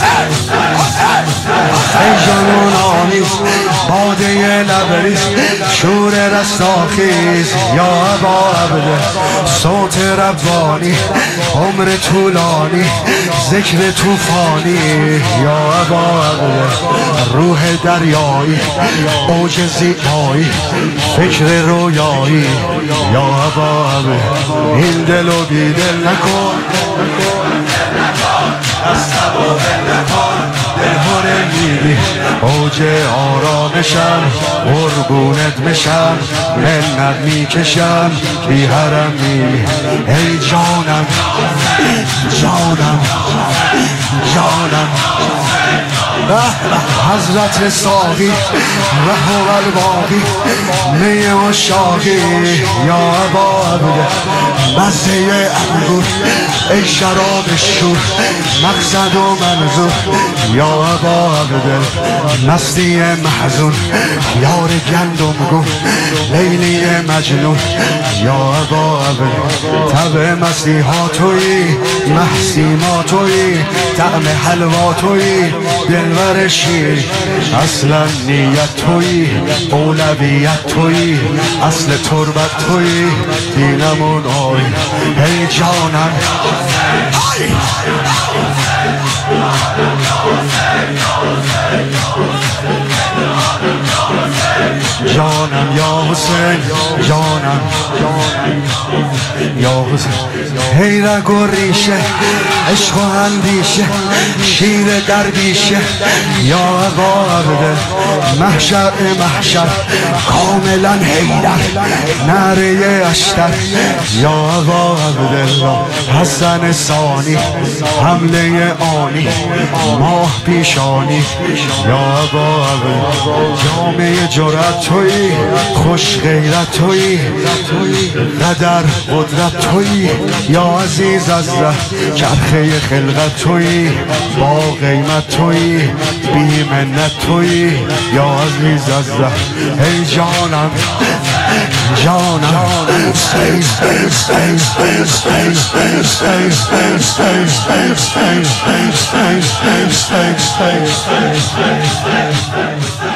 ای جنون آمیز باده لبریز شور رستاخیز یا ابا عبده صوت ربانی عمر طولانی ذکر طوفانی یا ابا عبده روح دریایی اوج زیبایی فکر رویایی یا ابا عبده این دل و بیدل نکن دستم و دل نکن دلهاره میبی اوج آرامشم قربونت میشم منت میکشم بی حرم میبی ای جانم جانم جانم حضرت ساقی رهو الباقی می و شاقی یا ابا عبده مزه انگور ای شراب شور مقصد و منظور یا ابا عبده مستی محزون یار گندم گون لیلی مجنون یا ابا عبده طبع مستی ها تویی محسی ما تویی طعم حلوا تویی دلور شیر اصلا نیت تویی اولویت تویی اصل تربت تویی دینمون آی ای جانم جانم یا حسین جانم یا حسین ای رگ و ریشه عشق و اندیشه شیر درویشه یا ابا عبده محشر محشر کاملا حیدر نعره اشتر یا ابا عبدالله حسن ثانی حمله آنی ماه پیشانی یا ابا عبدالله جامعه جرأت تویی خوش غیرت تویی قدر قدرت تویی یا عزیز از ره چرخه خلقت تویی با قیمت تویی بی منت تویی یا عزیز از ره ای جانم جانم stay stay stay stay stay stay stay stay stay stay stay stay stay stay stay stay stay